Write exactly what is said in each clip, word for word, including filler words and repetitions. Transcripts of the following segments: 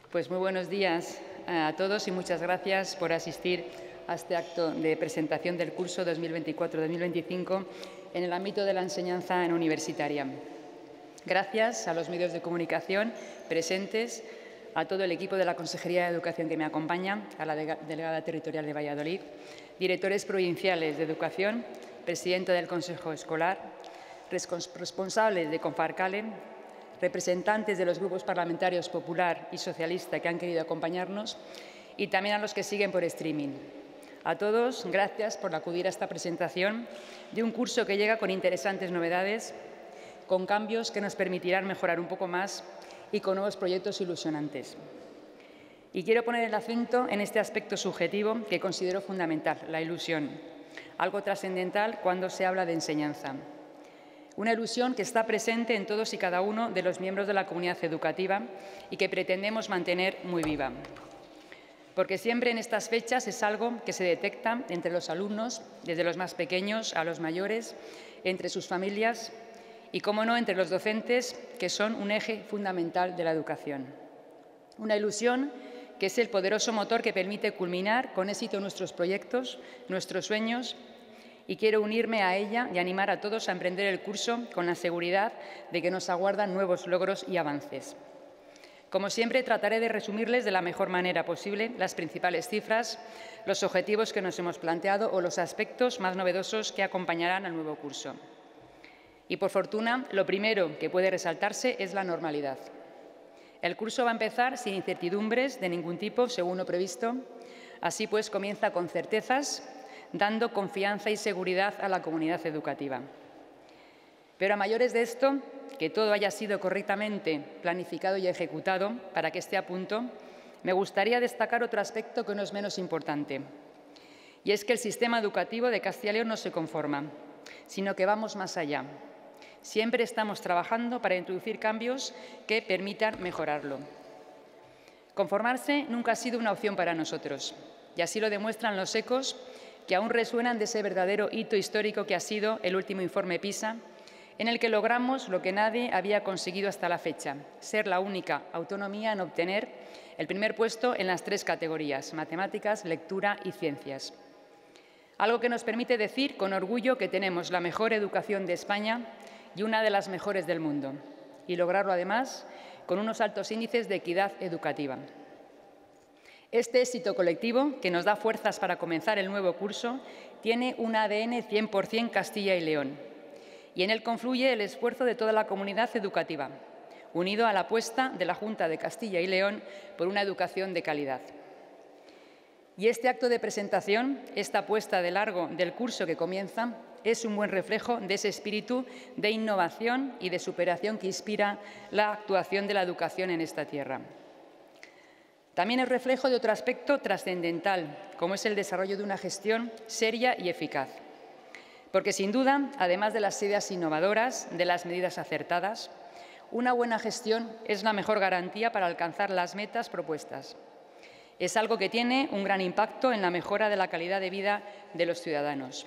Pues muy buenos días a todos y muchas gracias por asistir a este acto de presentación del curso dos mil veinticuatro dos mil veinticinco en el ámbito de la enseñanza universitaria. Gracias a los medios de comunicación presentes, a todo el equipo de la Consejería de Educación que me acompaña, a la delegada territorial de Valladolid, directores provinciales de Educación, presidenta del Consejo Escolar, responsables de Confarcale, representantes de los grupos parlamentarios Popular y Socialista que han querido acompañarnos y también a los que siguen por streaming. A todos, gracias por acudir a esta presentación de un curso que llega con interesantes novedades, con cambios que nos permitirán mejorar un poco más y con nuevos proyectos ilusionantes. Y quiero poner el acento en este aspecto subjetivo que considero fundamental, la ilusión, algo trascendental cuando se habla de enseñanza. Una ilusión que está presente en todos y cada uno de los miembros de la comunidad educativa y que pretendemos mantener muy viva. Porque siempre en estas fechas es algo que se detecta entre los alumnos, desde los más pequeños a los mayores, entre sus familias y, cómo no, entre los docentes, que son un eje fundamental de la educación. Una ilusión que es el poderoso motor que permite culminar con éxito nuestros proyectos, nuestros sueños, y quiero unirme a ella y animar a todos a emprender el curso con la seguridad de que nos aguardan nuevos logros y avances. Como siempre, trataré de resumirles de la mejor manera posible las principales cifras, los objetivos que nos hemos planteado o los aspectos más novedosos que acompañarán al nuevo curso. Y, por fortuna, lo primero que puede resaltarse es la normalidad. El curso va a empezar sin incertidumbres de ningún tipo, según lo previsto. Así pues, comienza con certezas, dando confianza y seguridad a la comunidad educativa. Pero a mayores de esto, que todo haya sido correctamente planificado y ejecutado para que esté a punto, me gustaría destacar otro aspecto que no es menos importante. Y es que el sistema educativo de Castilla y León no se conforma, sino que vamos más allá. Siempre estamos trabajando para introducir cambios que permitan mejorarlo. Conformarse nunca ha sido una opción para nosotros, y así lo demuestran los ecos que aún resuenan de ese verdadero hito histórico que ha sido el último informe PISA, en el que logramos lo que nadie había conseguido hasta la fecha, ser la única autonomía en obtener el primer puesto en las tres categorías, matemáticas, lectura y ciencias. Algo que nos permite decir con orgullo que tenemos la mejor educación de España y una de las mejores del mundo, y lograrlo además con unos altos índices de equidad educativa. Este éxito colectivo, que nos da fuerzas para comenzar el nuevo curso, tiene un A D N cien por cien Castilla y León, y en él confluye el esfuerzo de toda la comunidad educativa, unido a la apuesta de la Junta de Castilla y León por una educación de calidad. Y este acto de presentación, esta apuesta de largo del curso que comienza, es un buen reflejo de ese espíritu de innovación y de superación que inspira la actuación de la educación en esta tierra. También es reflejo de otro aspecto trascendental, como es el desarrollo de una gestión seria y eficaz. Porque, sin duda, además de las ideas innovadoras, de las medidas acertadas, una buena gestión es la mejor garantía para alcanzar las metas propuestas. Es algo que tiene un gran impacto en la mejora de la calidad de vida de los ciudadanos.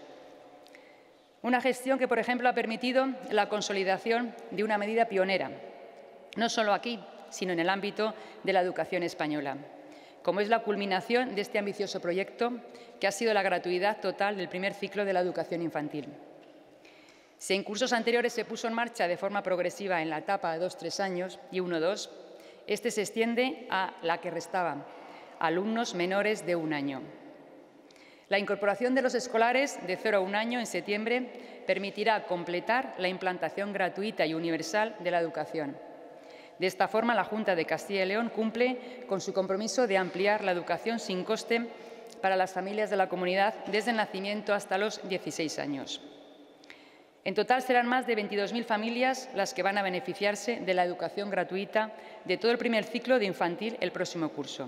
Una gestión que, por ejemplo, ha permitido la consolidación de una medida pionera, no solo aquí, sino en el ámbito de la educación española, como es la culminación de este ambicioso proyecto, que ha sido la gratuidad total del primer ciclo de la educación infantil. Si en cursos anteriores se puso en marcha de forma progresiva en la etapa de dos tres años y uno dos, este se extiende a la que restaba, alumnos menores de un año. La incorporación de los escolares de cero a un año en septiembre permitirá completar la implantación gratuita y universal de la educación. De esta forma, la Junta de Castilla y León cumple con su compromiso de ampliar la educación sin coste para las familias de la comunidad desde el nacimiento hasta los dieciséis años. En total serán más de veintidós mil familias las que van a beneficiarse de la educación gratuita de todo el primer ciclo de infantil el próximo curso.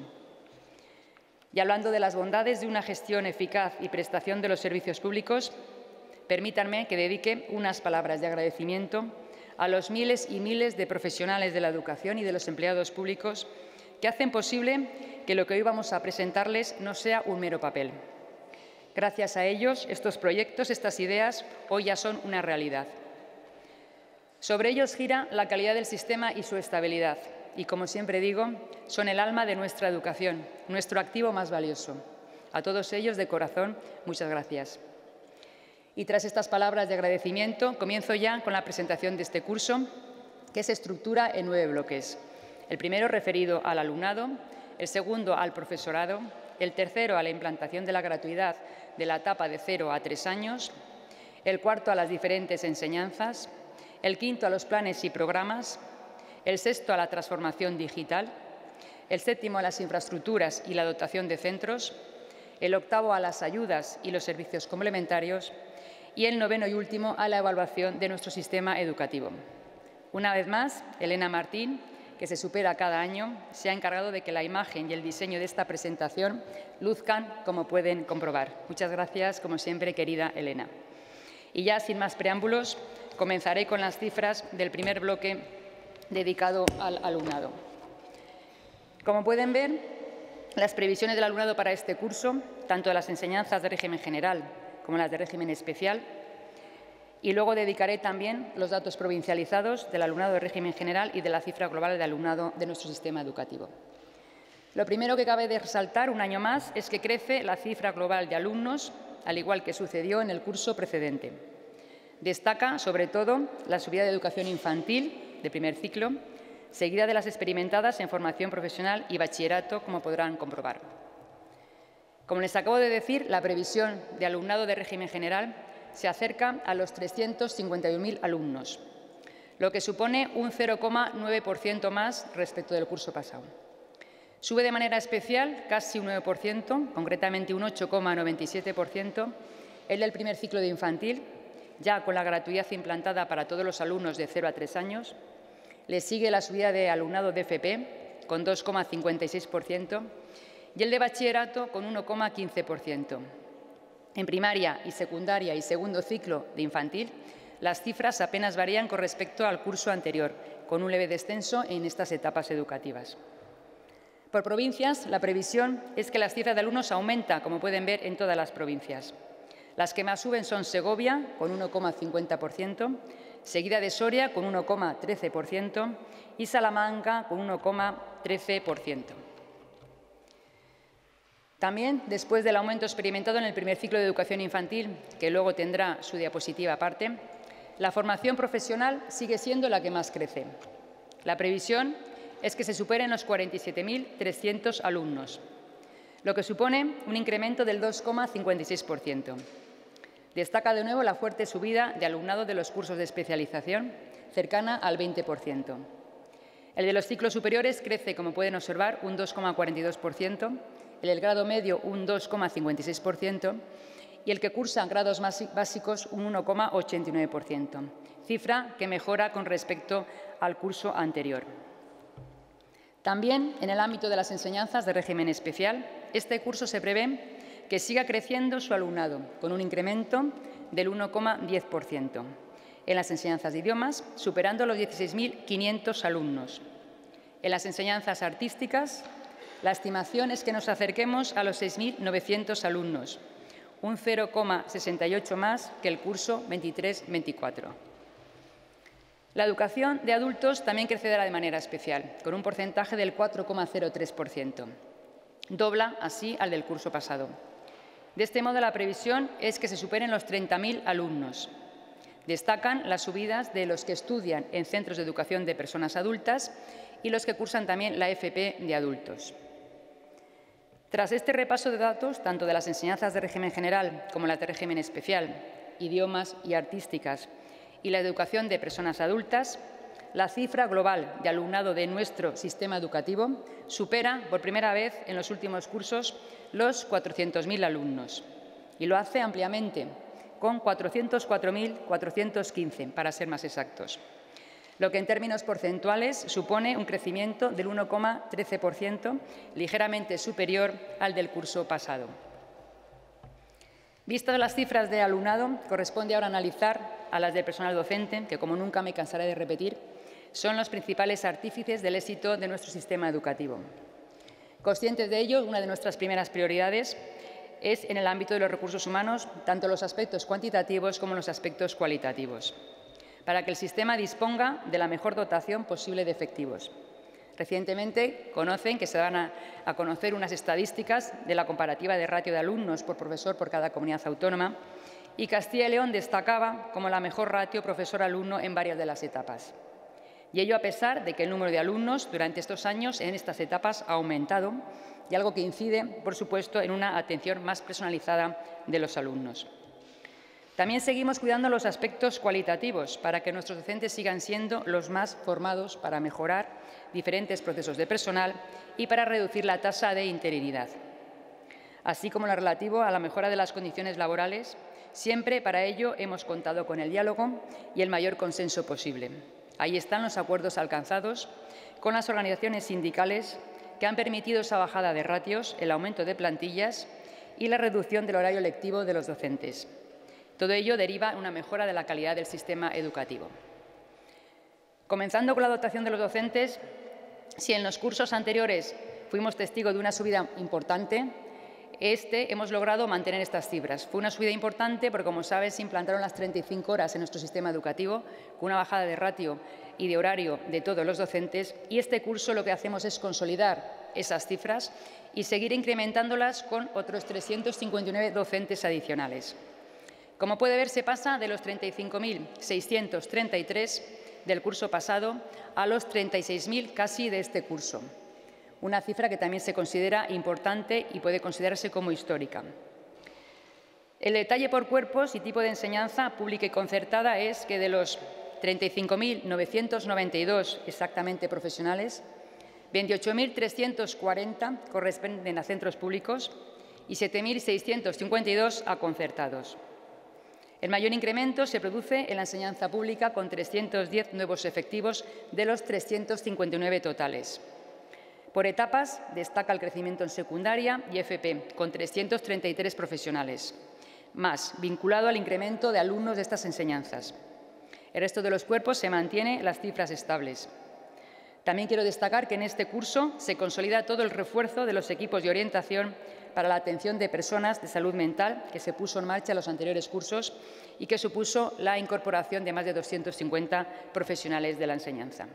Y hablando de las bondades de una gestión eficaz y prestación de los servicios públicos, permítanme que dedique unas palabras de agradecimiento a los miles y miles de profesionales de la educación y de los empleados públicos que hacen posible que lo que hoy vamos a presentarles no sea un mero papel. Gracias a ellos, estos proyectos, estas ideas, hoy ya son una realidad. Sobre ellos gira la calidad del sistema y su estabilidad, y, como siempre digo, son el alma de nuestra educación, nuestro activo más valioso. A todos ellos, de corazón, muchas gracias. Y tras estas palabras de agradecimiento, comienzo ya con la presentación de este curso, que se estructura en nueve bloques. El primero referido al alumnado, el segundo al profesorado, el tercero a la implantación de la gratuidad de la etapa de cero a tres años, el cuarto a las diferentes enseñanzas, el quinto a los planes y programas, el sexto a la transformación digital, el séptimo a las infraestructuras y la dotación de centros, el octavo a las ayudas y los servicios complementarios y el noveno y último a la evaluación de nuestro sistema educativo. Una vez más, Elena Martín, que se supera cada año, se ha encargado de que la imagen y el diseño de esta presentación luzcan como pueden comprobar. Muchas gracias, como siempre, querida Elena. Y ya, sin más preámbulos, comenzaré con las cifras del primer bloque dedicado al alumnado. Como pueden ver, las previsiones del alumnado para este curso, tanto de las enseñanzas de régimen general como las de régimen especial, y luego dedicaré también los datos provincializados del alumnado de régimen general y de la cifra global de alumnado de nuestro sistema educativo. Lo primero que cabe de resaltar un año más es que crece la cifra global de alumnos, al igual que sucedió en el curso precedente. Destaca, sobre todo, la subida de educación infantil de primer ciclo, seguida de las experimentadas en formación profesional y bachillerato, como podrán comprobar. Como les acabo de decir, la previsión de alumnado de régimen general se acerca a los trescientos cincuenta y un mil alumnos, lo que supone un cero coma nueve por ciento más respecto del curso pasado. Sube de manera especial casi un nueve por ciento, concretamente un ocho coma noventa y siete por ciento, el del primer ciclo de infantil, ya con la gratuidad implantada para todos los alumnos de cero a tres años. Le sigue la subida de alumnado de F P, con dos coma cincuenta y seis por ciento, y el de bachillerato, con uno coma quince por ciento. En primaria y secundaria y segundo ciclo de infantil, las cifras apenas varían con respecto al curso anterior, con un leve descenso en estas etapas educativas. Por provincias, la previsión es que las cifras de alumnos aumenta, como pueden ver, en todas las provincias. Las que más suben son Segovia, con uno coma cincuenta por ciento, seguida de Soria, con uno coma trece por ciento, y Salamanca, con uno coma trece por ciento. También, después del aumento experimentado en el primer ciclo de educación infantil, que luego tendrá su diapositiva aparte, la formación profesional sigue siendo la que más crece. La previsión es que se superen los cuarenta y siete mil trescientos alumnos, lo que supone un incremento del dos coma cincuenta y seis por ciento. Destaca de nuevo la fuerte subida de alumnado de los cursos de especialización, cercana al veinte por ciento. El de los ciclos superiores crece, como pueden observar, un dos coma cuarenta y dos por ciento, el del grado medio un dos coma cincuenta y seis por ciento y el que cursa grados básicos un uno coma ochenta y nueve por ciento, cifra que mejora con respecto al curso anterior. También, en el ámbito de las enseñanzas de régimen especial, este curso se prevé que siga creciendo su alumnado, con un incremento del uno coma diez por ciento. En las enseñanzas de idiomas, superando los dieciséis mil quinientos alumnos. En las enseñanzas artísticas, la estimación es que nos acerquemos a los seis mil novecientos alumnos, un cero coma sesenta y ocho más que el curso veintitrés veinticuatro. La educación de adultos también crecerá de manera especial, con un porcentaje del cuatro coma cero tres por ciento. Dobla así al del curso pasado. De este modo, la previsión es que se superen los treinta mil alumnos. Destacan las subidas de los que estudian en centros de educación de personas adultas y los que cursan también la F P de adultos. Tras este repaso de datos, tanto de las enseñanzas de régimen general como las de régimen especial, idiomas y artísticas, y la educación de personas adultas, la cifra global de alumnado de nuestro sistema educativo supera por primera vez en los últimos cursos los cuatrocientos mil alumnos y lo hace ampliamente, con cuatrocientos cuatro mil cuatrocientos quince, para ser más exactos, lo que en términos porcentuales supone un crecimiento del uno coma trece por ciento, ligeramente superior al del curso pasado. Vistas las cifras de alumnado, corresponde ahora analizar a las del personal docente, que, como nunca me cansaré de repetir, son los principales artífices del éxito de nuestro sistema educativo. Conscientes de ello, una de nuestras primeras prioridades es en el ámbito de los recursos humanos, tanto los aspectos cuantitativos como los aspectos cualitativos, para que el sistema disponga de la mejor dotación posible de efectivos. Recientemente conocen que se van a, a conocer unas estadísticas de la comparativa de ratio de alumnos por profesor por cada comunidad autónoma y Castilla y León destacaba como la mejor ratio profesor-alumno en varias de las etapas. Y ello a pesar de que el número de alumnos durante estos años en estas etapas ha aumentado y algo que incide, por supuesto, en una atención más personalizada de los alumnos. También seguimos cuidando los aspectos cualitativos para que nuestros docentes sigan siendo los más formados para mejorar diferentes procesos de personal y para reducir la tasa de interinidad. Así como lo relativo a la mejora de las condiciones laborales, siempre para ello hemos contado con el diálogo y el mayor consenso posible. Ahí están los acuerdos alcanzados con las organizaciones sindicales que han permitido esa bajada de ratios, el aumento de plantillas y la reducción del horario lectivo de los docentes. Todo ello deriva en una mejora de la calidad del sistema educativo. Comenzando con la dotación de los docentes, si en los cursos anteriores fuimos testigos de una subida importante, este hemos logrado mantener estas cifras. Fue una subida importante porque, como sabes, se implantaron las treinta y cinco horas en nuestro sistema educativo, con una bajada de ratio y de horario de todos los docentes, y este curso lo que hacemos es consolidar esas cifras y seguir incrementándolas con otros trescientos cincuenta y nueve docentes adicionales. Como puede ver, se pasa de los treinta y cinco mil seiscientos treinta y tres del curso pasado a los treinta y seis mil casi de este curso. Una cifra que también se considera importante y puede considerarse como histórica. El detalle por cuerpos y tipo de enseñanza pública y concertada es que de los treinta y cinco mil novecientos noventa y dos exactamente profesionales, veintiocho mil trescientos cuarenta corresponden a centros públicos y siete mil seiscientos cincuenta y dos a concertados. El mayor incremento se produce en la enseñanza pública, con trescientos diez nuevos efectivos de los trescientos cincuenta y nueve totales. Por etapas, destaca el crecimiento en secundaria y F P, con trescientos treinta y tres profesionales, más vinculado al incremento de alumnos de estas enseñanzas. El resto de los cuerpos se mantiene las cifras estables. También quiero destacar que en este curso se consolida todo el refuerzo de los equipos de orientación para la atención de personas de salud mental que se puso en marcha en los anteriores cursos y que supuso la incorporación de más de doscientos cincuenta profesionales de la enseñanza.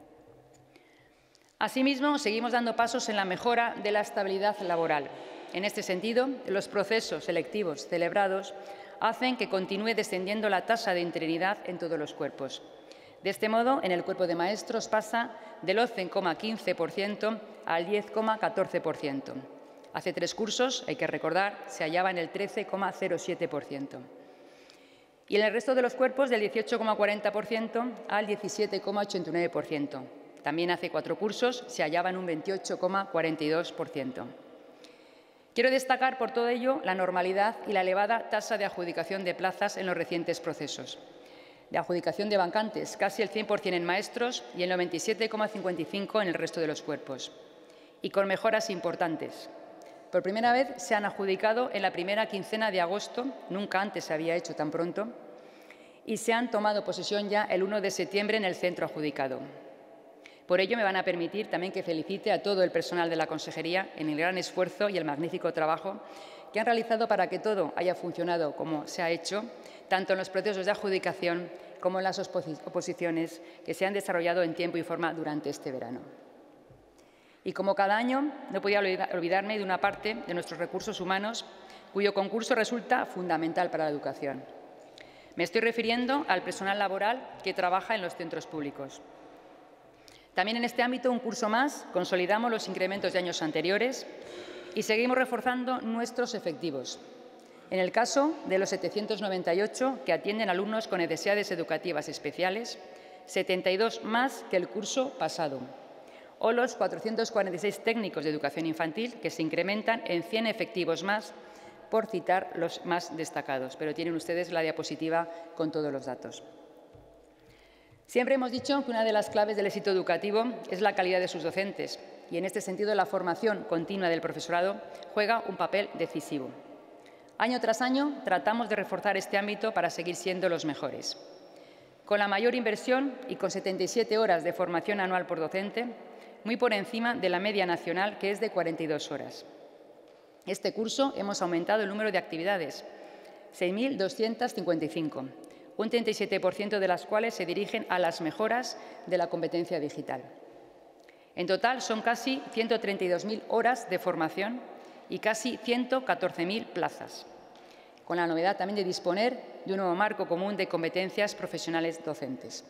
Asimismo, seguimos dando pasos en la mejora de la estabilidad laboral. En este sentido, los procesos selectivos celebrados hacen que continúe descendiendo la tasa de interinidad en todos los cuerpos. De este modo, en el cuerpo de maestros pasa del once coma quince por ciento al diez coma catorce por ciento. Hace tres cursos, hay que recordar, se hallaba en el trece coma cero siete por ciento. Y en el resto de los cuerpos, del dieciocho coma cuarenta por ciento al diecisiete coma ochenta y nueve por ciento. También hace cuatro cursos se hallaba en un veintiocho coma cuarenta y dos por ciento. Quiero destacar por todo ello la normalidad y la elevada tasa de adjudicación de plazas en los recientes procesos. De adjudicación de vacantes, casi el cien por cien en maestros y el noventa y siete coma cincuenta y cinco por ciento en el resto de los cuerpos. Y con mejoras importantes. Por primera vez se han adjudicado en la primera quincena de agosto, nunca antes se había hecho tan pronto, y se han tomado posesión ya el uno de septiembre en el centro adjudicado. Por ello, me van a permitir también que felicite a todo el personal de la Consejería en el gran esfuerzo y el magnífico trabajo que han realizado para que todo haya funcionado como se ha hecho, tanto en los procesos de adjudicación como en las oposiciones que se han desarrollado en tiempo y forma durante este verano. Y como cada año, no podía olvidarme de una parte de nuestros recursos humanos cuyo concurso resulta fundamental para la educación. Me estoy refiriendo al personal laboral que trabaja en los centros públicos. También en este ámbito, un curso más, consolidamos los incrementos de años anteriores y seguimos reforzando nuestros efectivos. En el caso de los setecientos noventa y ocho que atienden alumnos con necesidades educativas especiales, setenta y dos más que el curso pasado, o los cuatrocientos cuarenta y seis técnicos de educación infantil, que se incrementan en cien efectivos más, por citar los más destacados. Pero tienen ustedes la diapositiva con todos los datos. Siempre hemos dicho que una de las claves del éxito educativo es la calidad de sus docentes y, en este sentido, la formación continua del profesorado juega un papel decisivo. Año tras año tratamos de reforzar este ámbito para seguir siendo los mejores. Con la mayor inversión y con setenta y siete horas de formación anual por docente, muy por encima de la media nacional, que es de cuarenta y dos horas. Este curso hemos aumentado el número de actividades, seis mil doscientas cincuenta y cinco, un treinta y siete por ciento de las cuales se dirigen a las mejoras de la competencia digital. En total, son casi ciento treinta y dos mil horas de formación y casi ciento catorce mil plazas, con la novedad también de disponer de un nuevo marco común de competencias profesionales docentes.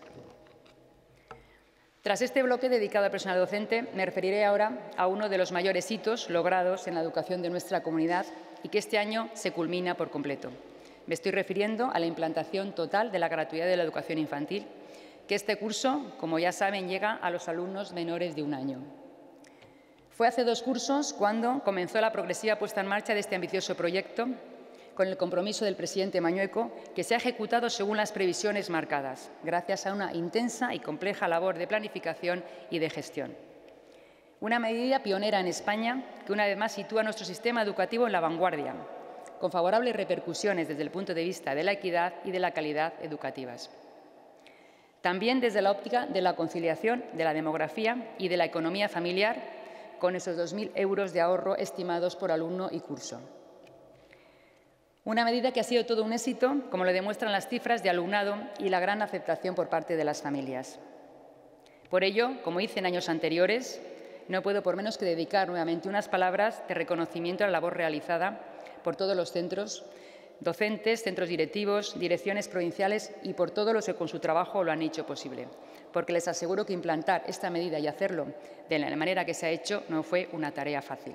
Tras este bloque dedicado al personal docente, me referiré ahora a uno de los mayores hitos logrados en la educación de nuestra comunidad y que este año se culmina por completo. Me estoy refiriendo a la implantación total de la gratuidad de la educación infantil, que este curso, como ya saben, llega a los alumnos menores de un año. Fue hace dos cursos cuando comenzó la progresiva puesta en marcha de este ambicioso proyecto, con el compromiso del presidente Mañueco, que se ha ejecutado según las previsiones marcadas, gracias a una intensa y compleja labor de planificación y de gestión. Una medida pionera en España que una vez más sitúa nuestro sistema educativo en la vanguardia, con favorables repercusiones desde el punto de vista de la equidad y de la calidad educativas. También desde la óptica de la conciliación, de la demografía y de la economía familiar, con esos dos mil euros de ahorro estimados por alumno y curso. Una medida que ha sido todo un éxito, como lo demuestran las cifras de alumnado y la gran aceptación por parte de las familias. Por ello, como hice en años anteriores, no puedo por menos que dedicar nuevamente unas palabras de reconocimiento a la labor realizada por todos los centros, docentes, centros directivos, direcciones provinciales y por todos los que con su trabajo lo han hecho posible, porque les aseguro que implantar esta medida y hacerlo de la manera que se ha hecho no fue una tarea fácil.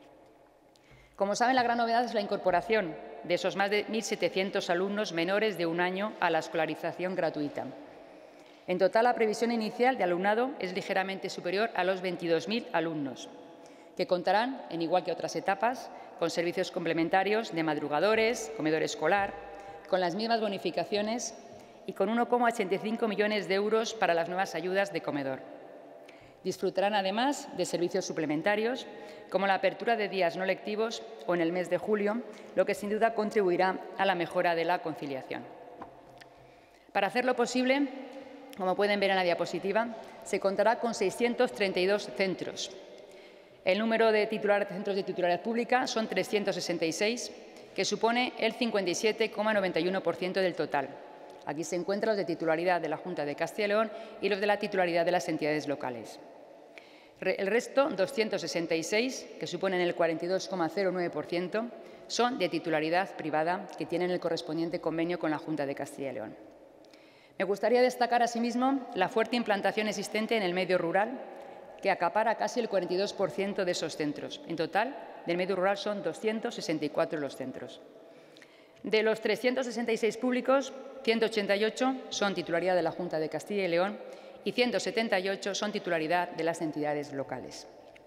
Como saben, la gran novedad es la incorporación de esos más de mil setecientos alumnos menores de un año a la escolarización gratuita. En total, la previsión inicial de alumnado es ligeramente superior a los veintidós mil alumnos, que contarán, en igual que otras etapas, con servicios complementarios de madrugadores, comedor escolar, con las mismas bonificaciones y con uno coma ochenta y cinco millones de euros para las nuevas ayudas de comedor. Disfrutarán además de servicios suplementarios, como la apertura de días no lectivos o en el mes de julio, lo que sin duda contribuirá a la mejora de la conciliación. Para hacerlo posible, como pueden ver en la diapositiva, se contará con seiscientos treinta y dos centros. El número de titulares de centros de titularidad pública son trescientos sesenta y seis, que supone el cincuenta y siete coma noventa y uno por ciento del total. Aquí se encuentran los de titularidad de la Junta de Castilla y León y los de la titularidad de las entidades locales. El resto, doscientos sesenta y seis, que suponen el cuarenta y dos coma cero nueve por ciento, son de titularidad privada que tienen el correspondiente convenio con la Junta de Castilla y León. Me gustaría destacar asimismo la fuerte implantación existente en el medio rural, que acapara casi el cuarenta y dos por ciento de esos centros. En total, del medio rural son doscientos sesenta y cuatro los centros. De los trescientos sesenta y seis públicos, ciento ochenta y ocho son titularidad de la Junta de Castilla y León y ciento setenta y ocho son titularidad de las entidades locales.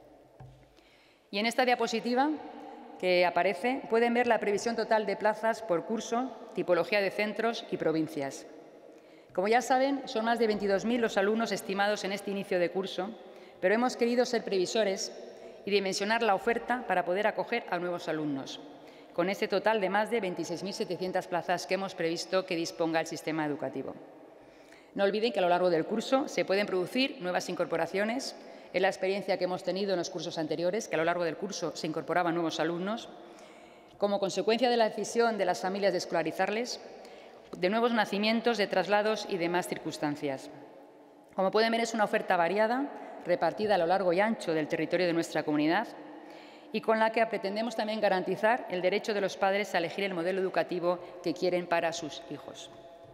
Y en esta diapositiva que aparece pueden ver la previsión total de plazas por curso, tipología de centros y provincias. Como ya saben, son más de veintidós mil los alumnos estimados en este inicio de curso, pero hemos querido ser previsores y dimensionar la oferta para poder acoger a nuevos alumnos, con este total de más de veintiséis mil setecientas plazas que hemos previsto que disponga el sistema educativo. No olviden que a lo largo del curso se pueden producir nuevas incorporaciones. Es la experiencia que hemos tenido en los cursos anteriores, que a lo largo del curso se incorporaban nuevos alumnos, como consecuencia de la decisión de las familias de escolarizarles, de nuevos nacimientos, de traslados y demás circunstancias. Como pueden ver, es una oferta variada, repartida a lo largo y ancho del territorio de nuestra comunidad y con la que pretendemos también garantizar el derecho de los padres a elegir el modelo educativo que quieren para sus hijos.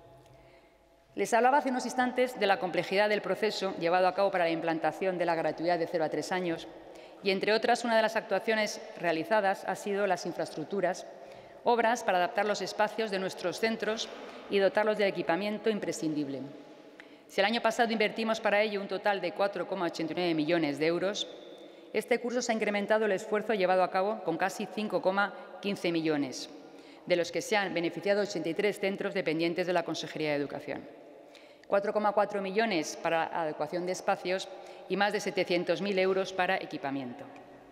Les hablaba hace unos instantes de la complejidad del proceso llevado a cabo para la implantación de la gratuidad de cero a tres años y, entre otras, una de las actuaciones realizadas ha sido las infraestructuras, obras para adaptar los espacios de nuestros centros y dotarlos de equipamiento imprescindible. Si el año pasado invertimos para ello un total de cuatro coma ochenta y nueve millones de euros, este curso se ha incrementado el esfuerzo llevado a cabo con casi cinco coma quince millones, de los que se han beneficiado ochenta y tres centros dependientes de la Consejería de Educación. cuatro coma cuatro millones para la adecuación de espacios y más de setecientos mil euros para equipamiento.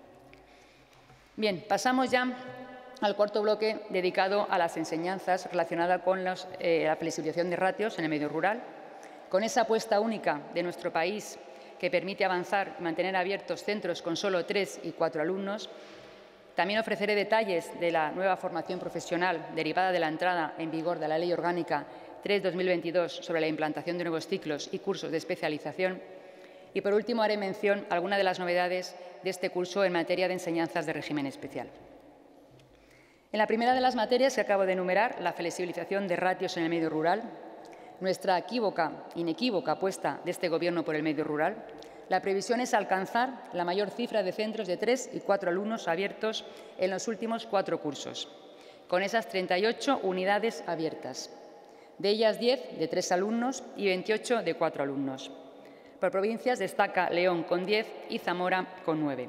Bien, pasamos ya al cuarto bloque dedicado a las enseñanzas relacionadas con los, eh, la flexibilización de ratios en el medio rural. Con esa apuesta única de nuestro país que permite avanzar y mantener abiertos centros con solo tres y cuatro alumnos, también ofreceré detalles de la nueva formación profesional derivada de la entrada en vigor de la Ley Orgánica tres barra dos mil veintidós sobre la implantación de nuevos ciclos y cursos de especialización Y, por último, haré mención a algunas de las novedades de este curso en materia de enseñanzas de régimen especial. En la primera de las materias que acabo de enumerar, la flexibilización de ratios en el medio rural, nuestra equívoca, inequívoca apuesta de este Gobierno por el medio rural, la previsión es alcanzar la mayor cifra de centros de tres y cuatro alumnos abiertos en los últimos cuatro cursos, con esas treinta y ocho unidades abiertas, de ellas diez de tres alumnos y veintiocho de cuatro alumnos. Por provincias destaca León con diez y Zamora con nueve.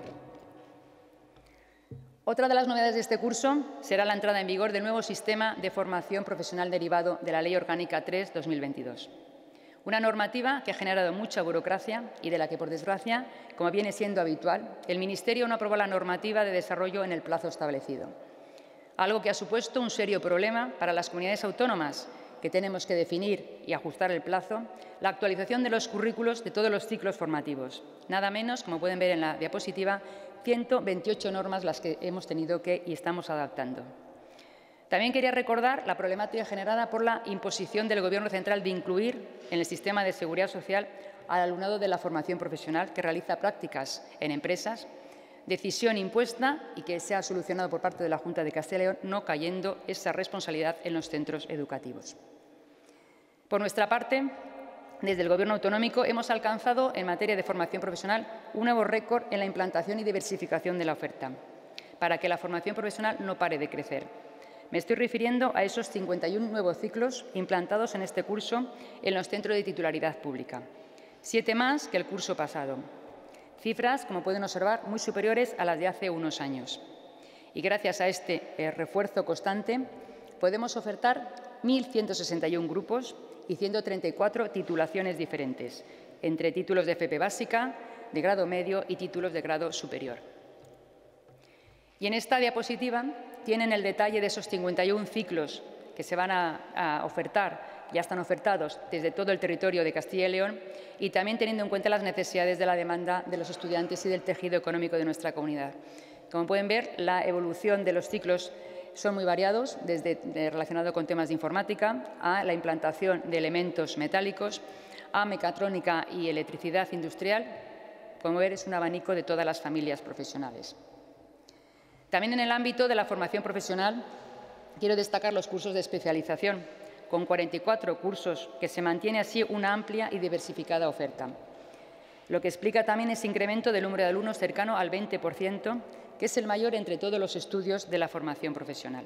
Otra de las novedades de este curso será la entrada en vigor del nuevo sistema de formación profesional derivado de la Ley Orgánica tres barra dos mil veintidós. Una normativa que ha generado mucha burocracia y de la que, por desgracia, como viene siendo habitual, el Ministerio no aprobó la normativa de desarrollo en el plazo establecido, algo que ha supuesto un serio problema para las comunidades autónomas, que tenemos que definir y ajustar el plazo, la actualización de los currículos de todos los ciclos formativos. Nada menos, como pueden ver en la diapositiva, ciento veintiocho normas las que hemos tenido que y estamos adaptando. También quería recordar la problemática generada por la imposición del Gobierno central de incluir en el sistema de seguridad social al alumnado de la formación profesional que realiza prácticas en empresas, decisión impuesta y que se ha solucionado por parte de la Junta de Castilla y León, no cayendo esa responsabilidad en los centros educativos. Por nuestra parte, desde el Gobierno autonómico hemos alcanzado en materia de formación profesional un nuevo récord en la implantación y diversificación de la oferta, para que la formación profesional no pare de crecer. Me estoy refiriendo a esos cincuenta y uno nuevos ciclos implantados en este curso en los centros de titularidad pública, siete más que el curso pasado. Cifras, como pueden observar, muy superiores a las de hace unos años. Y gracias a este eh, refuerzo constante podemos ofertar mil ciento sesenta y uno grupos y ciento treinta y cuatro titulaciones diferentes, entre títulos de F P básica, de grado medio y títulos de grado superior. Y en esta diapositiva tienen el detalle de esos cincuenta y uno ciclos que se van a, a ofertar, ya están ofertados desde todo el territorio de Castilla y León y también teniendo en cuenta las necesidades de la demanda de los estudiantes y del tejido económico de nuestra comunidad. Como pueden ver, la evolución de los ciclos son muy variados, desde de, relacionado con temas de informática a la implantación de elementos metálicos, a mecatrónica y electricidad industrial. Como ver, es un abanico de todas las familias profesionales. También en el ámbito de la formación profesional quiero destacar los cursos de especialización, con cuarenta y cuatro cursos, que se mantiene así una amplia y diversificada oferta, lo que explica también ese incremento del número de alumnos cercano al veinte por ciento, que es el mayor entre todos los estudios de la formación profesional.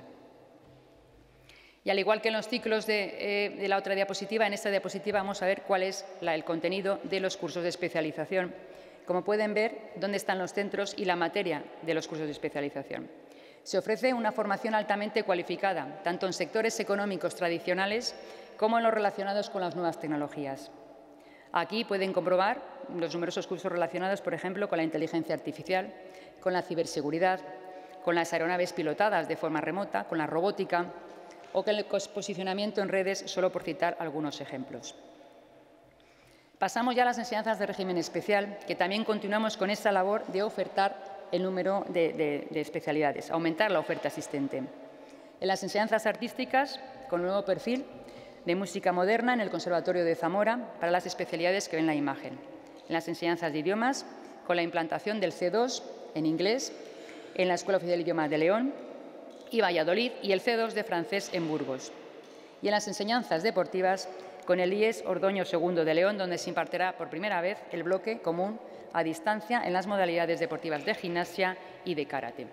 Y al igual que en los ciclos de, eh, de la otra diapositiva, en esta diapositiva vamos a ver cuál es la, el contenido de los cursos de especialización. Como pueden ver, dónde están los centros y la materia de los cursos de especialización. Se ofrece una formación altamente cualificada, tanto en sectores económicos tradicionales como en los relacionados con las nuevas tecnologías. Aquí pueden comprobar los numerosos cursos relacionados, por ejemplo, con la inteligencia artificial, con la ciberseguridad, con las aeronaves pilotadas de forma remota, con la robótica o con el posicionamiento en redes, solo por citar algunos ejemplos. Pasamos ya a las enseñanzas de régimen especial, que también continuamos con esa labor de ofertar el número de, de, de especialidades, aumentar la oferta existente. En las enseñanzas artísticas, con un nuevo perfil de música moderna en el Conservatorio de Zamora para las especialidades que ven la imagen. En las enseñanzas de idiomas, con la implantación del C dos en inglés en la Escuela Oficial de Idiomas de León y Valladolid y el C dos de francés en Burgos. Y en las enseñanzas deportivas, con el I E S Ordoño segundo de León, donde se impartirá por primera vez el bloque común a distancia en las modalidades deportivas de gimnasia y de karate.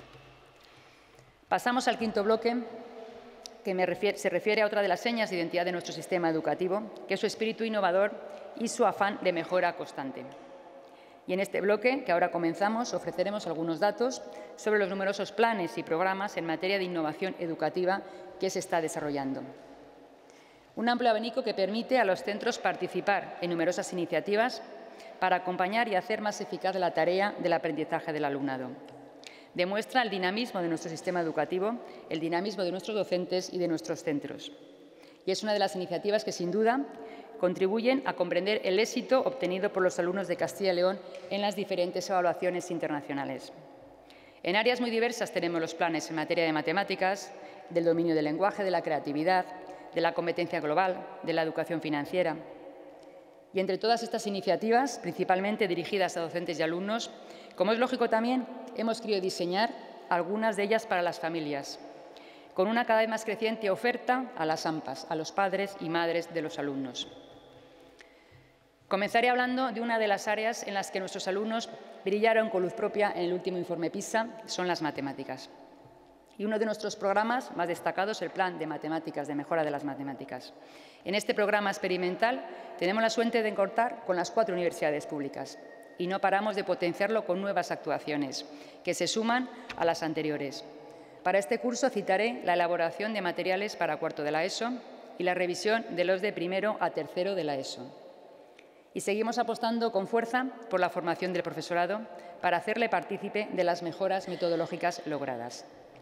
Pasamos al quinto bloque, que me refiere, se refiere a otra de las señas de identidad de nuestro sistema educativo, que es su espíritu innovador y su afán de mejora constante. Y en este bloque, que ahora comenzamos, ofreceremos algunos datos sobre los numerosos planes y programas en materia de innovación educativa que se está desarrollando. Un amplio abanico que permite a los centros participar en numerosas iniciativas para acompañar y hacer más eficaz la tarea del aprendizaje del alumnado. Demuestra el dinamismo de nuestro sistema educativo, el dinamismo de nuestros docentes y de nuestros centros. Y es una de las iniciativas que, sin duda, contribuyen a comprender el éxito obtenido por los alumnos de Castilla y León en las diferentes evaluaciones internacionales. En áreas muy diversas tenemos los planes en materia de matemáticas, del dominio del lenguaje, de la creatividad, de la competencia global, de la educación financiera. Y entre todas estas iniciativas, principalmente dirigidas a docentes y alumnos, como es lógico también, hemos querido diseñar algunas de ellas para las familias, con una cada vez más creciente oferta a las AMPAs, a los padres y madres de los alumnos. Comenzaré hablando de una de las áreas en las que nuestros alumnos brillaron con luz propia en el último informe PISA, son las matemáticas. Y uno de nuestros programas más destacados, el Plan de Matemáticas, de Mejora de las Matemáticas. En este programa experimental tenemos la suerte de contar con las cuatro universidades públicas y no paramos de potenciarlo con nuevas actuaciones que se suman a las anteriores. Para este curso citaré la elaboración de materiales para cuarto de la ESO y la revisión de los de primero a tercero de la ESO. Y seguimos apostando con fuerza por la formación del profesorado para hacerle partícipe de las mejoras metodológicas logradas.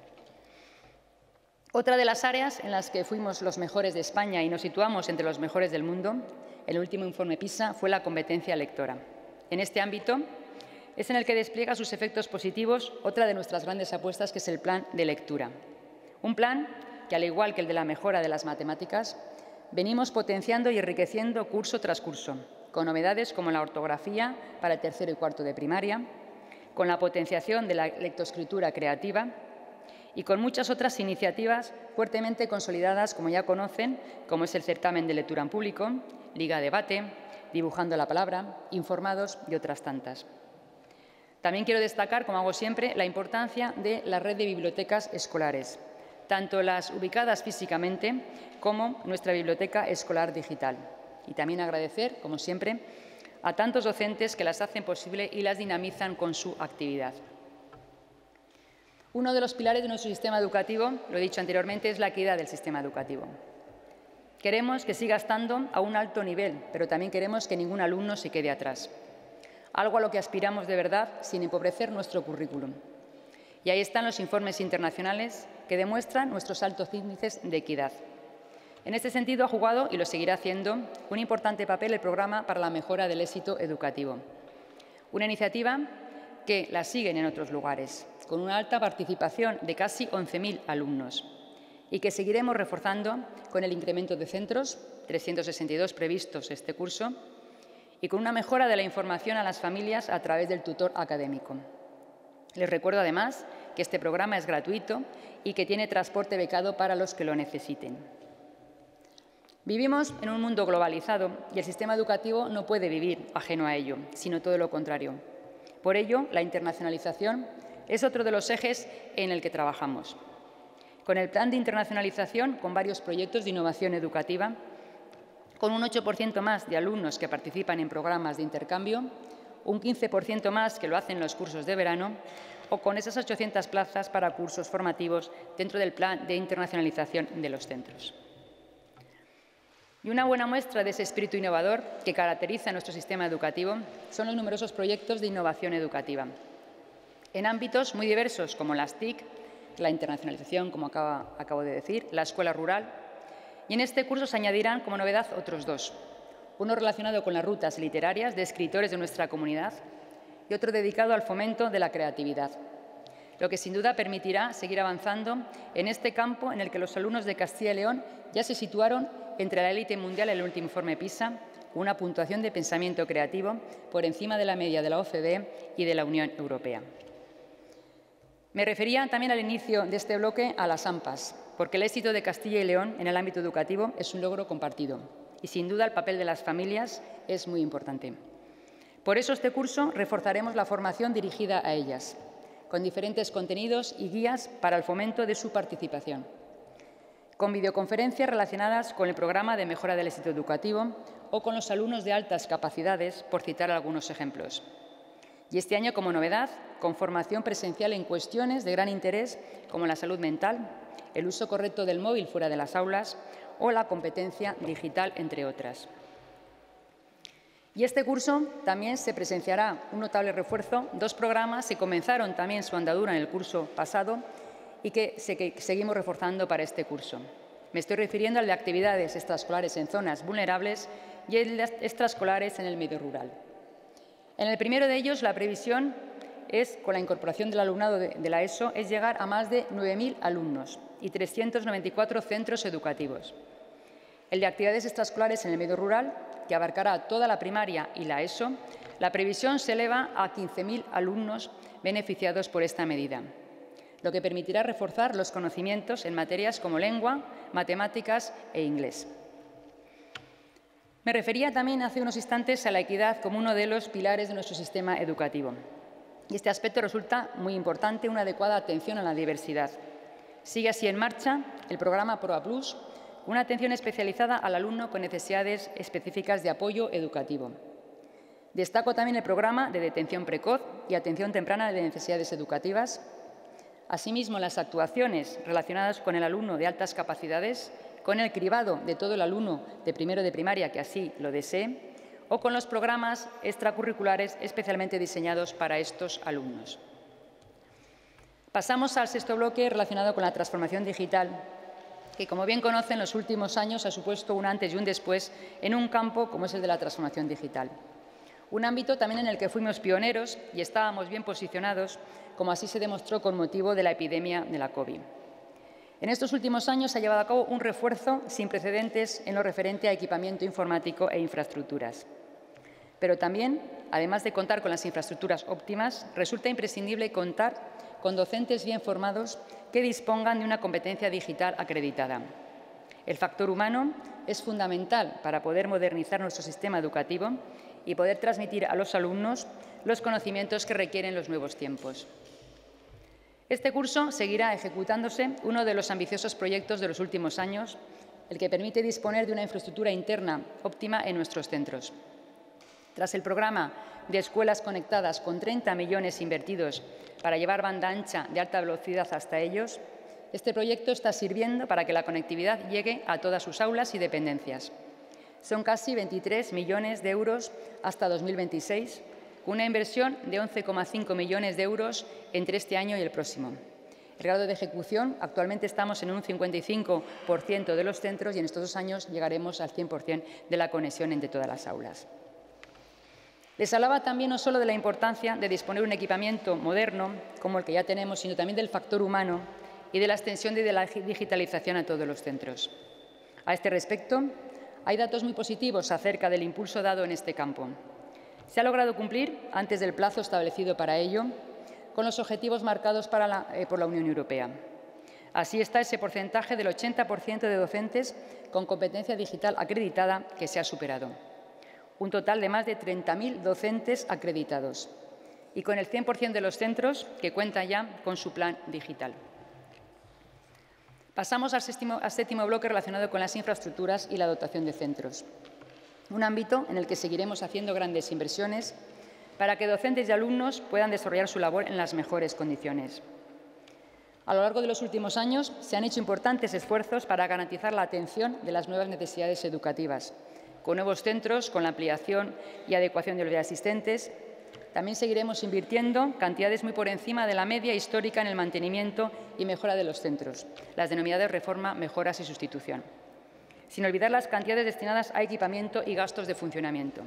Otra de las áreas en las que fuimos los mejores de España y nos situamos entre los mejores del mundo, en el último informe PISA, fue la competencia lectora. En este ámbito es en el que despliega sus efectos positivos otra de nuestras grandes apuestas, que es el plan de lectura. Un plan que, al igual que el de la mejora de las matemáticas, venimos potenciando y enriqueciendo curso tras curso, con novedades como la ortografía para el tercero y cuarto de primaria, con la potenciación de la lectoescritura creativa y con muchas otras iniciativas fuertemente consolidadas, como ya conocen, como es el certamen de lectura en público, Liga Debate, Dibujando la Palabra, Informados y otras tantas. También quiero destacar, como hago siempre, la importancia de la red de bibliotecas escolares, tanto las ubicadas físicamente como nuestra biblioteca escolar digital. Y también agradecer, como siempre, a tantos docentes que las hacen posible y las dinamizan con su actividad. Uno de los pilares de nuestro sistema educativo, lo he dicho anteriormente, es la equidad del sistema educativo. Queremos que siga estando a un alto nivel, pero también queremos que ningún alumno se quede atrás. Algo a lo que aspiramos de verdad sin empobrecer nuestro currículum. Y ahí están los informes internacionales que demuestran nuestros altos índices de equidad. En este sentido ha jugado, y lo seguirá haciendo, un importante papel el Programa para la Mejora del Éxito Educativo. Una iniciativa que la siguen en otros lugares, con una alta participación de casi once mil alumnos, y que seguiremos reforzando con el incremento de centros, trescientos sesenta y dos previstos este curso, y con una mejora de la información a las familias a través del tutor académico. Les recuerdo, además, que este programa es gratuito y que tiene transporte becado para los que lo necesiten. Vivimos en un mundo globalizado y el sistema educativo no puede vivir ajeno a ello, sino todo lo contrario. Por ello, la internacionalización es otro de los ejes en el que trabajamos. Con el plan de internacionalización, con varios proyectos de innovación educativa, con un ocho por ciento más de alumnos que participan en programas de intercambio, un quince por ciento más que lo hacen en los cursos de verano, o con esas ochocientas plazas para cursos formativos dentro del plan de internacionalización de los centros. Y una buena muestra de ese espíritu innovador que caracteriza nuestro sistema educativo son los numerosos proyectos de innovación educativa, en ámbitos muy diversos como las T I C, la internacionalización, como acaba, acabo de decir, la escuela rural. Y en este curso se añadirán como novedad otros dos, uno relacionado con las rutas literarias de escritores de nuestra comunidad y otro dedicado al fomento de la creatividad, lo que sin duda permitirá seguir avanzando en este campo en el que los alumnos de Castilla y León ya se situaron entre la élite mundial en el último informe PISA, con una puntuación de pensamiento creativo por encima de la media de la O C D E y de la Unión Europea. Me refería también al inicio de este bloque a las AMPAs, porque el éxito de Castilla y León en el ámbito educativo es un logro compartido y, sin duda, el papel de las familias es muy importante. Por eso, este curso reforzaremos la formación dirigida a ellas, con diferentes contenidos y guías para el fomento de su participación, con videoconferencias relacionadas con el programa de mejora del éxito educativo o con los alumnos de altas capacidades, por citar algunos ejemplos. Y este año, como novedad, con formación presencial en cuestiones de gran interés como la salud mental, el uso correcto del móvil fuera de las aulas o la competencia digital, entre otras. Y este curso también se presenciará un notable refuerzo, dos programas que comenzaron también su andadura en el curso pasado y que, se, que seguimos reforzando para este curso. Me estoy refiriendo al de actividades extraescolares en zonas vulnerables y el de extraescolares en el medio rural. En el primero de ellos, la previsión es, con la incorporación del alumnado de, de la ESO, es llegar a más de nueve mil alumnos y trescientos noventa y cuatro centros educativos. el de actividades extraescolares en el medio rural, que abarcará toda la primaria y la ESO, la previsión se eleva a quince mil alumnos beneficiados por esta medida, lo que permitirá reforzar los conocimientos en materias como lengua, matemáticas e inglés. Me refería también hace unos instantes a la equidad como uno de los pilares de nuestro sistema educativo. Y este aspecto resulta muy importante, una adecuada atención a la diversidad. Sigue así en marcha el programa PROA Plus, una atención especializada al alumno con necesidades específicas de apoyo educativo. Destaco también el programa de detención precoz y atención temprana de necesidades educativas. Asimismo, las actuaciones relacionadas con el alumno de altas capacidades, con el cribado de todo el alumno de primero de primaria que así lo desee, o con los programas extracurriculares especialmente diseñados para estos alumnos. Pasamos al sexto bloque relacionado con la transformación digital, que, como bien conocen, en los últimos años ha supuesto un antes y un después en un campo como es el de la transformación digital. Un ámbito también en el que fuimos pioneros y estábamos bien posicionados, como así se demostró con motivo de la epidemia de la COVID. En estos últimos años se ha llevado a cabo un refuerzo sin precedentes en lo referente a equipamiento informático e infraestructuras. Pero también, además de contar con las infraestructuras óptimas, resulta imprescindible contar con docentes bien formados que dispongan de una competencia digital acreditada. El factor humano es fundamental para poder modernizar nuestro sistema educativo y poder transmitir a los alumnos los conocimientos que requieren los nuevos tiempos. Este curso seguirá ejecutándose uno de los ambiciosos proyectos de los últimos años, el que permite disponer de una infraestructura interna óptima en nuestros centros. Tras el programa de escuelas conectadas con treinta millones invertidos para llevar banda ancha de alta velocidad hasta ellos, este proyecto está sirviendo para que la conectividad llegue a todas sus aulas y dependencias. Son casi veintitrés millones de euros hasta dos mil veintiséis, con una inversión de once coma cinco millones de euros entre este año y el próximo. El grado de ejecución, actualmente estamos en un cincuenta y cinco por ciento de los centros y en estos dos años llegaremos al cien por cien de la conexión entre todas las aulas. Les hablaba también no solo de la importancia de disponer de un equipamiento moderno, como el que ya tenemos, sino también del factor humano y de la extensión de la digitalización a todos los centros. A este respecto, hay datos muy positivos acerca del impulso dado en este campo. Se ha logrado cumplir, antes del plazo establecido para ello, con los objetivos marcados para la, eh, por la Unión Europea. Así está ese porcentaje del ochenta por ciento de docentes con competencia digital acreditada que se ha superado. Un total de más de treinta mil docentes acreditados y con el cien por cien de los centros que cuentan ya con su plan digital. Pasamos al séptimo, al séptimo bloque relacionado con las infraestructuras y la dotación de centros, un ámbito en el que seguiremos haciendo grandes inversiones para que docentes y alumnos puedan desarrollar su labor en las mejores condiciones. A lo largo de los últimos años se han hecho importantes esfuerzos para garantizar la atención de las nuevas necesidades educativas, con nuevos centros, con la ampliación y adecuación de los asistentes. También seguiremos invirtiendo cantidades muy por encima de la media histórica en el mantenimiento y mejora de los centros, las denominadas reforma, mejoras y sustitución, sin olvidar las cantidades destinadas a equipamiento y gastos de funcionamiento.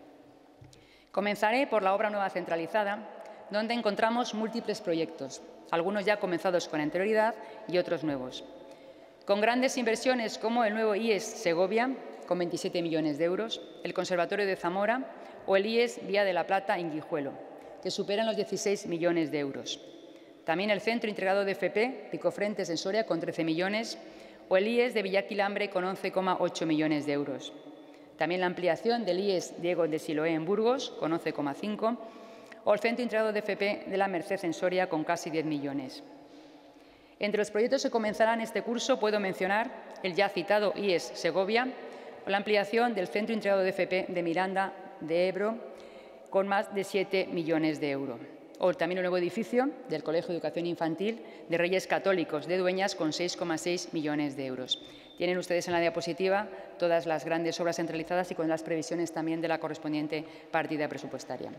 Comenzaré por la obra nueva centralizada, donde encontramos múltiples proyectos, algunos ya comenzados con anterioridad y otros nuevos, con grandes inversiones como el nuevo I E S Segovia, con veintisiete millones de euros, el Conservatorio de Zamora o el I E S Vía de la Plata en Guijuelo, que superan los dieciséis millones de euros. También el Centro Integrado de F P, Picofrentes en Soria, con trece millones, o el I E S de Villaquilambre, con once coma ocho millones de euros. También la ampliación del I E S Diego de Siloé en Burgos, con once coma cinco, o el Centro Integrado de F P de la Merced en Soria, con casi diez millones. Entre los proyectos que comenzarán este curso puedo mencionar el ya citado I E S Segovia, o la ampliación del Centro Integrado de F P de Miranda de Ebro, con más de siete millones de euros. O también el nuevo edificio del Colegio de Educación Infantil de Reyes Católicos de Dueñas, con seis coma seis millones de euros. Tienen ustedes en la diapositiva todas las grandes obras centralizadas y con las previsiones también de la correspondiente partida presupuestaria.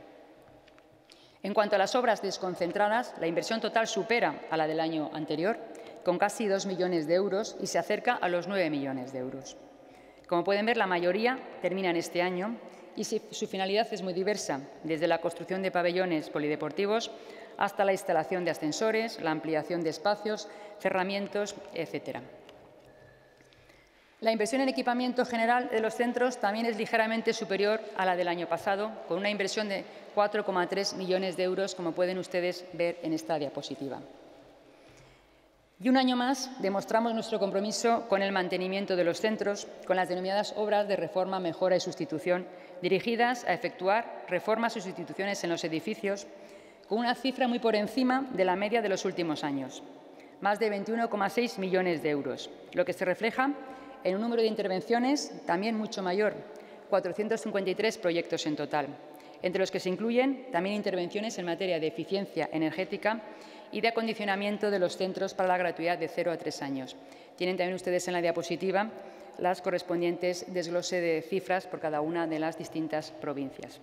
En cuanto a las obras desconcentradas, la inversión total supera a la del año anterior, con casi dos millones de euros y se acerca a los nueve millones de euros. Como pueden ver, la mayoría terminan este año y su finalidad es muy diversa, desde la construcción de pabellones polideportivos hasta la instalación de ascensores, la ampliación de espacios, cerramientos, etcétera. La inversión en equipamiento general de los centros también es ligeramente superior a la del año pasado, con una inversión de cuatro coma tres millones de euros, como pueden ustedes ver en esta diapositiva. Y un año más demostramos nuestro compromiso con el mantenimiento de los centros, con las denominadas obras de reforma, mejora y sustitución, dirigidas a efectuar reformas y sustituciones en los edificios, con una cifra muy por encima de la media de los últimos años, más de veintiuno coma seis millones de euros, lo que se refleja en un número de intervenciones también mucho mayor, cuatrocientos cincuenta y tres proyectos en total, entre los que se incluyen también intervenciones en materia de eficiencia energética y de acondicionamiento de los centros para la gratuidad de cero a tres años. Tienen también ustedes en la diapositiva las correspondientes desglose de cifras por cada una de las distintas provincias.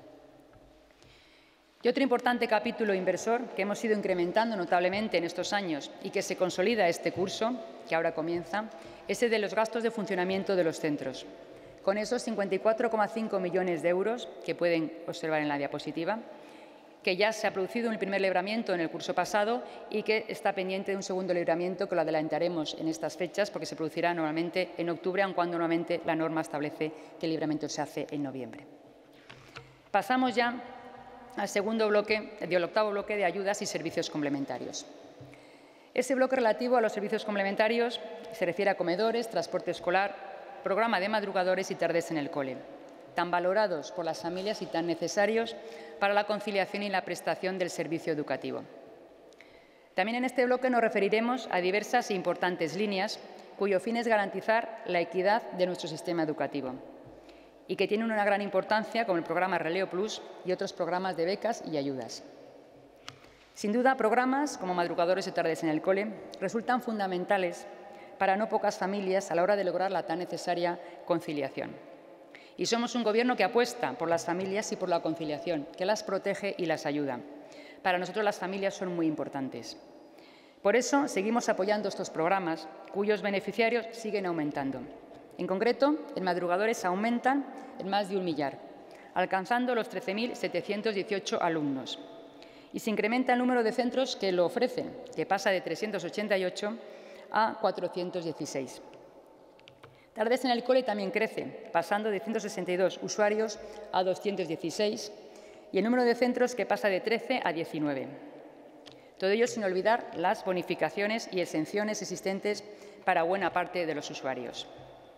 Y otro importante capítulo inversor que hemos ido incrementando notablemente en estos años y que se consolida este curso, que ahora comienza, es el de los gastos de funcionamiento de los centros. Con esos cincuenta y cuatro coma cinco millones de euros que pueden observar en la diapositiva, que ya se ha producido un primer libramiento en el curso pasado y que está pendiente de un segundo libramiento que lo adelantaremos en estas fechas porque se producirá normalmente en octubre, aun cuando normalmente la norma establece que el libramiento se hace en noviembre. Pasamos ya al segundo bloque, del octavo bloque de ayudas y servicios complementarios. Ese bloque relativo a los servicios complementarios se refiere a comedores, transporte escolar, programa de madrugadores y tardes en el cole, tan valorados por las familias y tan necesarios para la conciliación y la prestación del servicio educativo. También en este bloque nos referiremos a diversas e importantes líneas cuyo fin es garantizar la equidad de nuestro sistema educativo y que tienen una gran importancia, como el programa Releo Plus y otros programas de becas y ayudas. Sin duda, programas como madrugadores y tardes en el cole resultan fundamentales para no pocas familias a la hora de lograr la tan necesaria conciliación. Y somos un Gobierno que apuesta por las familias y por la conciliación, que las protege y las ayuda. Para nosotros las familias son muy importantes. Por eso seguimos apoyando estos programas, cuyos beneficiarios siguen aumentando. En concreto, en madrugadores aumentan en más de un millar, alcanzando los trece mil setecientos dieciocho alumnos. Y se incrementa el número de centros que lo ofrecen, que pasa de trescientos ochenta y ocho a cuatrocientos dieciséis. Tardes en el cole también crece, pasando de ciento sesenta y dos usuarios a doscientos dieciséis, y el número de centros que pasa de trece a diecinueve. Todo ello sin olvidar las bonificaciones y exenciones existentes para buena parte de los usuarios.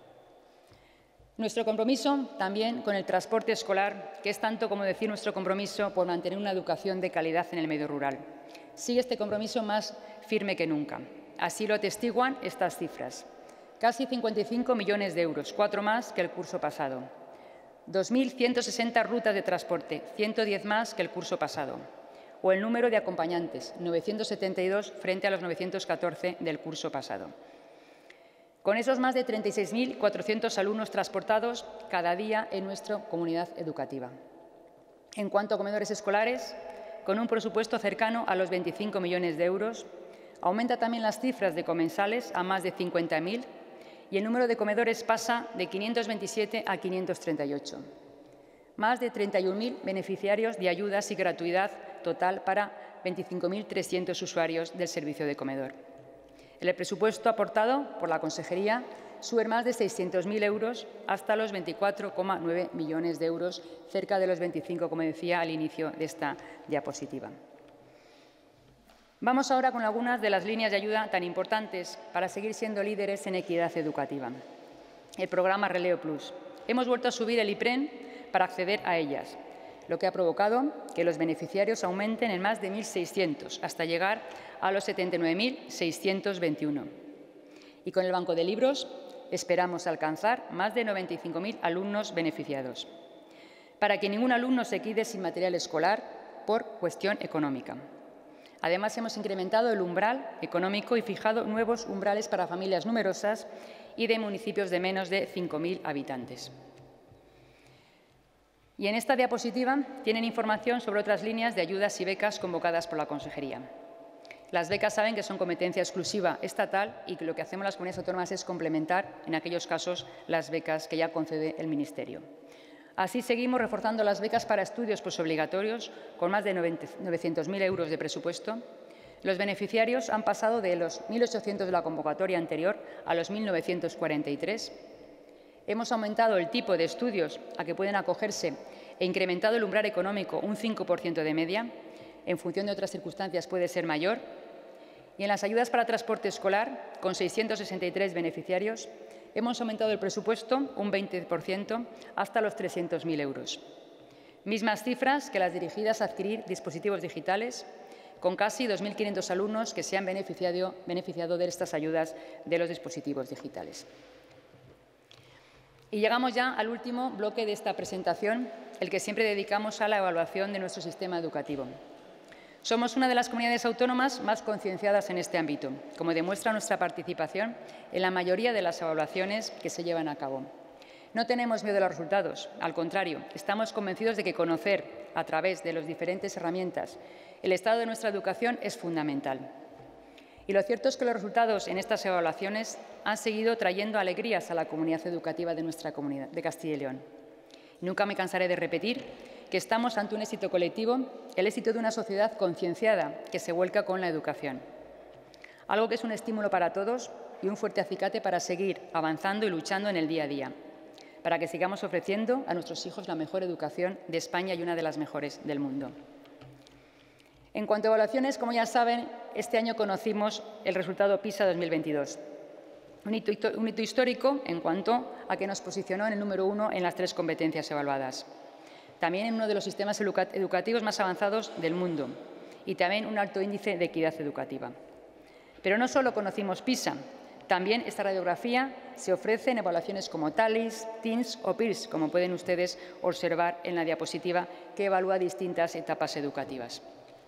Nuestro compromiso también con el transporte escolar, que es tanto como decir nuestro compromiso por mantener una educación de calidad en el medio rural. Sigue este compromiso más firme que nunca. Así lo atestiguan estas cifras. Casi cincuenta y cinco millones de euros, cuatro más que el curso pasado. dos mil ciento sesenta rutas de transporte, ciento diez más que el curso pasado. O el número de acompañantes, novecientos setenta y dos frente a los novecientos catorce del curso pasado. Con esos más de treinta y seis mil cuatrocientos alumnos transportados cada día en nuestra comunidad educativa. En cuanto a comedores escolares, con un presupuesto cercano a los veinticinco millones de euros, aumenta también las cifras de comensales a más de cincuenta mil y el número de comedores pasa de quinientos veintisiete a quinientos treinta y ocho. Más de treinta y un mil beneficiarios de ayudas y gratuidad total para veinticinco mil trescientos usuarios del servicio de comedor. El presupuesto aportado por la Consejería sube más de seiscientos mil euros hasta los veinticuatro coma nueve millones de euros, cerca de los veinticinco, como decía al inicio de esta diapositiva. Vamos ahora con algunas de las líneas de ayuda tan importantes para seguir siendo líderes en equidad educativa. El programa Releo Plus. Hemos vuelto a subir el IPREN para acceder a ellas, lo que ha provocado que los beneficiarios aumenten en más de mil seiscientos, hasta llegar a los setenta y nueve mil seiscientos veintiuno. Y con el Banco de Libros esperamos alcanzar más de noventa y cinco mil alumnos beneficiados, para que ningún alumno se quede sin material escolar por cuestión económica. Además, hemos incrementado el umbral económico y fijado nuevos umbrales para familias numerosas y de municipios de menos de cinco mil habitantes. Y en esta diapositiva tienen información sobre otras líneas de ayudas y becas convocadas por la Consejería. Las becas saben que son competencia exclusiva estatal y que lo que hacemos las comunidades autónomas es complementar, en aquellos casos, las becas que ya concede el Ministerio. Así seguimos reforzando las becas para estudios posobligatorios con más de novecientos mil euros de presupuesto. Los beneficiarios han pasado de los mil ochocientos de la convocatoria anterior a los mil novecientos cuarenta y tres Hemos aumentado el tipo de estudios a que pueden acogerse e incrementado el umbral económico un cinco por ciento de media. En función de otras circunstancias puede ser mayor. Y en las ayudas para transporte escolar, con seiscientos sesenta y tres beneficiarios, hemos aumentado el presupuesto un veinte por ciento hasta los trescientos mil euros. Mismas cifras que las dirigidas a adquirir dispositivos digitales, con casi dos mil quinientos alumnos que se han beneficiado, beneficiado de estas ayudas de los dispositivos digitales. Y llegamos ya al último bloque de esta presentación, el que siempre dedicamos a la evaluación de nuestro sistema educativo. Somos una de las comunidades autónomas más concienciadas en este ámbito, como demuestra nuestra participación en la mayoría de las evaluaciones que se llevan a cabo. No tenemos miedo a los resultados, al contrario, estamos convencidos de que conocer, a través de las diferentes herramientas, el estado de nuestra educación es fundamental. Y lo cierto es que los resultados en estas evaluaciones han seguido trayendo alegrías a la comunidad educativa de nuestra comunidad, de Castilla y León. Nunca me cansaré de repetir que estamos ante un éxito colectivo, el éxito de una sociedad concienciada que se vuelca con la educación. Algo que es un estímulo para todos y un fuerte acicate para seguir avanzando y luchando en el día a día, para que sigamos ofreciendo a nuestros hijos la mejor educación de España y una de las mejores del mundo. En cuanto a evaluaciones, como ya saben, este año conocimos el resultado PISA dos mil veintidós. Un hito, un hito histórico en cuanto a que nos posicionó en el número uno en las tres competencias evaluadas. También en uno de los sistemas educativos más avanzados del mundo y también un alto índice de equidad educativa. Pero no solo conocimos PISA, también esta radiografía se ofrece en evaluaciones como TALIS, TIMSS o PIRLS, como pueden ustedes observar en la diapositiva que evalúa distintas etapas educativas.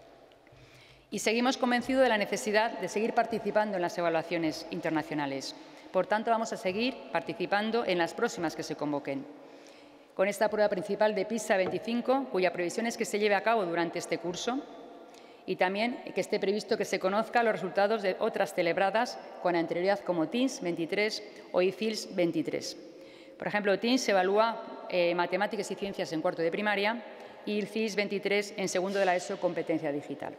Y seguimos convencidos de la necesidad de seguir participando en las evaluaciones internacionales. Por tanto, vamos a seguir participando en las próximas que se convoquen. Con esta prueba principal de PISA veinticinco, cuya previsión es que se lleve a cabo durante este curso, y también que esté previsto que se conozcan los resultados de otras celebradas con anterioridad como TIMSS veintitrés o I C I L S veintitrés. Por ejemplo, TIMSS se evalúa eh, matemáticas y ciencias en cuarto de primaria y I C I L S veintitrés en segundo de la ESO, competencia digital.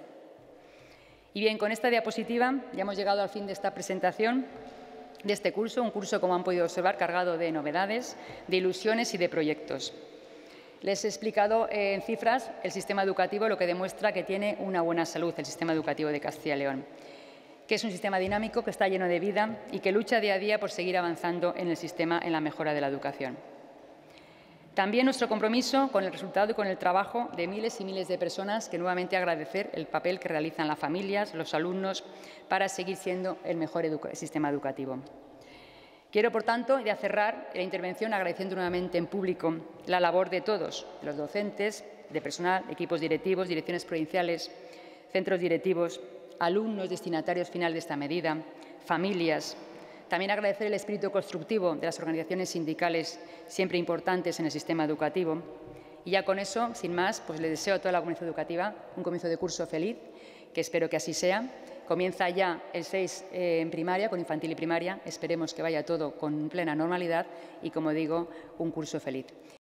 Y bien, con esta diapositiva ya hemos llegado al fin de esta presentación de este curso, un curso, como han podido observar, cargado de novedades, de ilusiones y de proyectos. Les he explicado eh, en cifras el sistema educativo, lo que demuestra que tiene una buena salud el sistema educativo de Castilla y León, que es un sistema dinámico, que está lleno de vida y que lucha día a día por seguir avanzando en el sistema, en la mejora de la educación. También nuestro compromiso con el resultado y con el trabajo de miles y miles de personas, que nuevamente agradecer el papel que realizan las familias, los alumnos, para seguir siendo el mejor educa- sistema educativo. Quiero, por tanto, ya cerrar la intervención agradeciendo nuevamente en público la labor de todos, de los docentes, de personal, equipos directivos, direcciones provinciales, centros directivos, alumnos destinatarios final de esta medida, familias. También agradecer el espíritu constructivo de las organizaciones sindicales, siempre importantes en el sistema educativo. Y ya con eso, sin más, pues le deseo a toda la comunidad educativa un comienzo de curso feliz, que espero que así sea. Comienza ya el seis eh, en primaria, con infantil y primaria. Esperemos que vaya todo con plena normalidad y, como digo, un curso feliz.